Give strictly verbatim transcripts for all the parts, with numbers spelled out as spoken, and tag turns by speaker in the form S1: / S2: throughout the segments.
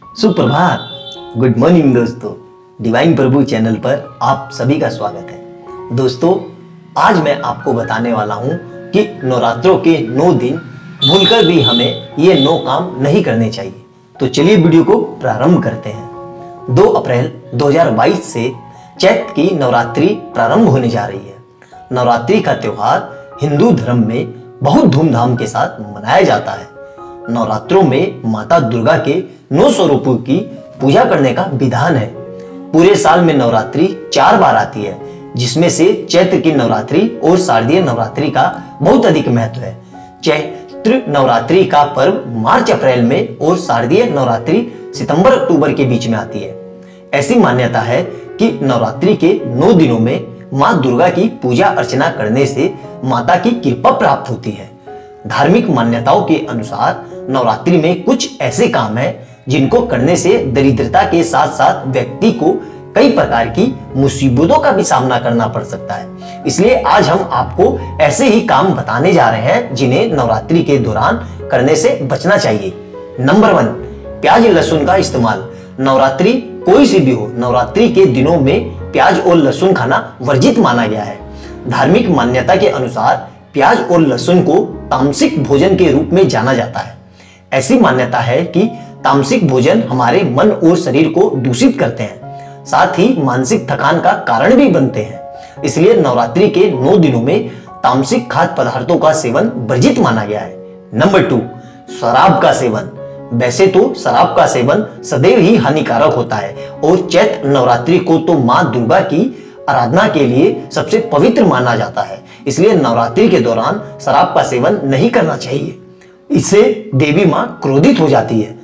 S1: सुप्रभात, good morning दोस्तों। Divine Prabhu channel पर आप सभी का स्वागत है। दोस्तों, आज मैं आपको बताने वाला हूं कि नवरात्रों के नौ दिन भूलकर भी हमें ये नौ काम नहीं करने चाहिए। तो चलिए वीडियो को प्रारंभ करते हैं। दो अप्रैल दो हज़ार बाईस से चैत्र की नवरात्रि प्रारंभ होने जा रही है। नवरात्रि का त्योहार हिंदू धर्म में बहुत धूमधाम के साथ मनाया जाता है। नवरात्रों में माता दुर्गा के नौ स्वरूपों की पूजा करने का विधान है। पूरे साल में नवरात्रि चार बार आती है, जिसमें से चैत्र की नवरात्रि और शारदीय नवरात्रि का बहुत अधिक महत्व है। चैत्र नवरात्रि का पर्व मार्च अप्रैल में और शारदीय नवरात्रि सितंबर अक्टूबर के बीच में आती है। ऐसी मान्यता है कि नवरात्रि के नौ दिनों में मां दुर्गा की पूजा अर्चना करने से माता की कृपा प्राप्त होती है। धार्मिक मान्यताओं के अनुसार नवरात्रि में कुछ ऐसे काम हैं जिनको करने से दरिद्रता के साथ साथ व्यक्ति को कई प्रकार की मुसीबतों का भी सामना करना पड़ सकता है। इसलिए आज हम आपको ऐसे ही काम बताने जा रहे हैं जिन्हें नवरात्रि के दौरान करने से बचना चाहिए। नंबर वन, प्याज लहसुन का इस्तेमाल। नवरात्रि कोई सी भी हो, नवरात्रि के दिनों में प्याज और लहसुन खाना वर्जित माना गया है। धार्मिक मान्यता के अनुसार प्याज और लहसुन को तामसिक भोजन के रूप में जाना जाता है। ऐसी मान्यता है कि तामसिक भोजन हमारे मन और शरीर को दूषित करते हैं, साथ ही मानसिक थकान का कारण भी बनते हैं। इसलिए नवरात्रि के नौ दिनों में तामसिक खाद्य पदार्थों का सेवन वर्जित माना गया है। नंबर टू, शराब का सेवन। वैसे तो शराब का सेवन सदैव ही हानिकारक होता है और चैत्र नवरात्रि को तो मां दुर्गा की आराधना के लिए सबसे पवित्र माना जाता है। इसलिए नवरात्रि के दौरान शराब का सेवन नहीं करना चाहिए, इससे देवी मां क्रोधित हो जाती है।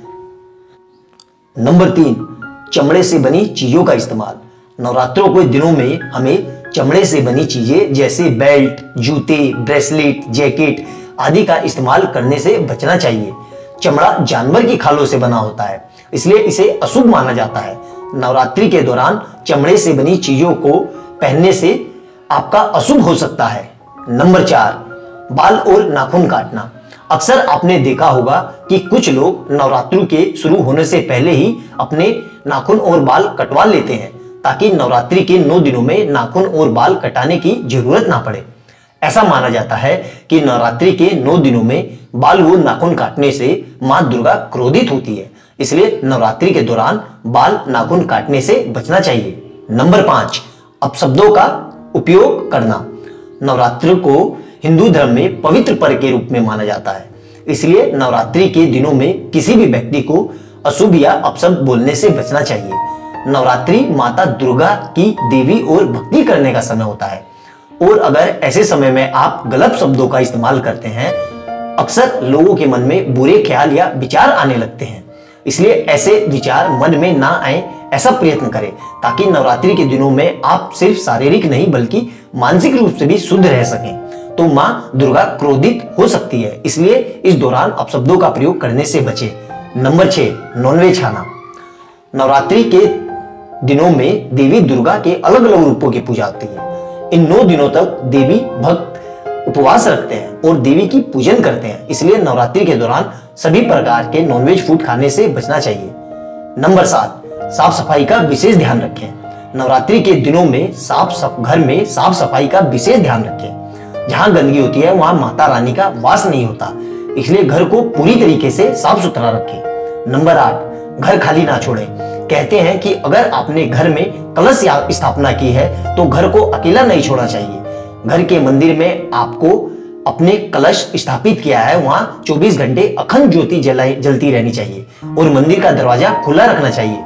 S1: नंबर तीन, चमड़े से बनी चीजों का इस्तेमाल। नवरात्रों के दिनों में हमें चमड़े से बनी चीजें जैसे बेल्ट, जूते, ब्रेसलेट, जैकेट आदि का इस्तेमाल करने से बचना चाहिए। चमड़ा जानवर की खालों से बना होता है, इसलिए इसे अशुभ माना जाता है। नवरात्रि के दौरान चमड़े से बनी चीजों को पहनने से आपका अशुभ हो सकता है। नंबर चार, बाल और नाखून काटना। अक्सर आपने देखा होगा कि कुछ लोग नवरात्रि के शुरू होने से पहले ही अपने नाखून और बाल कटवा लेते हैं, ताकि नवरात्रि के नौ दिनों में नाखून और बाल कटाने की जरूरत ना पड़े। ऐसा माना जाता है कि नवरात्रि के नौ दिनों में बाल व नाखून काटने से मां दुर्गा क्रोधित होती है। इसलिए नवरात्रि के दौरान बाल नाखून काटने से बचना चाहिए। नंबर पांच, अपशब्दों का उपयोग करना। नवरात्रि को हिंदू धर्म में पवित्र पर्व के रूप में माना जाता है। इसलिए नवरात्रि के दिनों में किसी भी व्यक्ति को अशुभ या अपशब्द बोलने से बचना चाहिए। नवरात्रि माता दुर्गा की देवी और भक्ति करने का समय होता है, और अगर ऐसे समय में आप गलत शब्दों का इस्तेमाल करते हैं, अक्सर लोगों के मन में बुरे ख्याल या विचार आने लगते हैं। इसलिए ऐसे विचार मन में ना आए, ऐसा प्रयत्न करें, ताकि नवरात्रि के दिनों में आप सिर्फ शारीरिक नहीं बल्कि मानसिक रूप से भी शुद्ध रह सकें। तो मां दुर्गा क्रोधित हो सकती है, इसलिए इस दौरान अपशब्दों का प्रयोग करने से बचें। नंबर छह, नॉनवेज खाना। नवरात्रि के दिनों में देवी दुर्गा के अलग अलग रूपों की पूजा होती है। इन नौ दिनों तक देवी भक्त उपवास रखते हैं और देवी की पूजन करते हैं। इसलिए नवरात्रि के दौरान सभी प्रकार के नॉनवेज फूड खाने से बचना चाहिए। नंबर सात, साफ सफाई का विशेष ध्यान रखें। नवरात्रि के दिनों में साफ घर में साफ सफाई का विशेष ध्यान रखें। जहां गंदगी होती है वहां माता रानी का वास नहीं होता, इसलिए घर को पूरी तरीके से साफ सुथरा रखें। नंबर आठ, घर खाली ना छोड़ें। कहते हैं कि अगर आपने घर में कलश स्थापना की है तो घर को अकेला नहीं छोड़ना चाहिए। घर के मंदिर में आपको अपने कलश स्थापित किया है, वहां चौबीस घंटे अखंड ज्योति जलती रहनी चाहिए और मंदिर का दरवाजा खुला रखना चाहिए।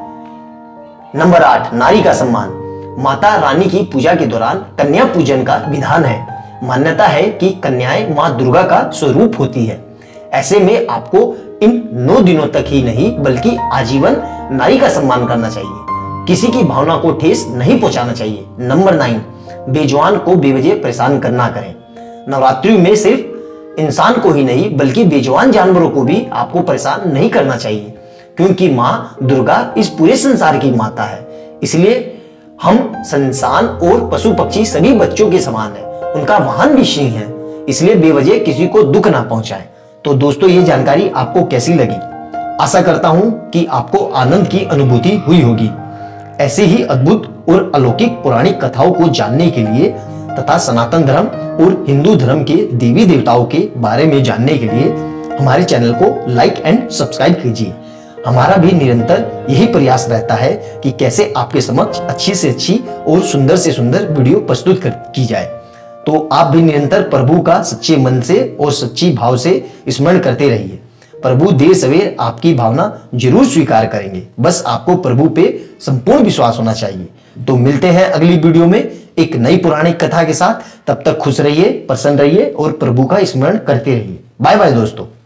S1: नंबर आठ, नारी का सम्मान। माता रानी की पूजा के दौरान कन्या पूजन का विधान है। मान्यता है कि कन्याएं मां दुर्गा का स्वरूप होती है। ऐसे में आपको इन नौ दिनों तक ही नहीं बल्कि आजीवन नारी का सम्मान करना चाहिए। किसी की भावना को ठेस नहीं पहुंचाना चाहिए। नंबर नाइन, बेजुबान को बेवजह परेशान करना करें। नवरात्रि में सिर्फ इंसान को ही नहीं बल्कि बेजुबान जानवरों को भी आपको परेशान नहीं करना चाहिए, क्योंकि मां दुर्गा इस पूरे संसार की माता है। इसलिए हम इंसान और पशु पक्षी सभी बच्चों के समान है, उनका वाहन भी सिंह है। इसलिए बेवजह किसी को दुख ना पहुंचाएं। तो दोस्तों, ये जानकारी आपको कैसी लगी? आशा करता हूं कि आपको आनंद की अनुभूति हुई होगी। ऐसे ही अद्भुत और अलौकिक पौराणिक कथाओं को जानने के लिए तथा सनातन धर्म और हिंदू धर्म के देवी देवताओं के बारे में जानने के लिए हमारे चैनल को लाइक एंड सब्सक्राइब कीजिए। हमारा भी निरंतर यही प्रयास रहता है कि कैसे आपके समक्ष अच्छी से अच्छी और सुंदर से सुंदर वीडियो प्रस्तुत कर की जाए। तो आप भी निरंतर प्रभु का सच्चे मन से और सच्ची भाव से स्मरण करते रहिए। प्रभु देर सवेर आपकी भावना जरूर स्वीकार करेंगे, बस आपको प्रभु पे संपूर्ण विश्वास होना चाहिए। तो मिलते हैं अगली वीडियो में एक नई पौराणिक कथा के साथ। तब तक खुश रहिए, प्रसन्न रहिए और प्रभु का स्मरण करते रहिए। बाय बाय दोस्तों।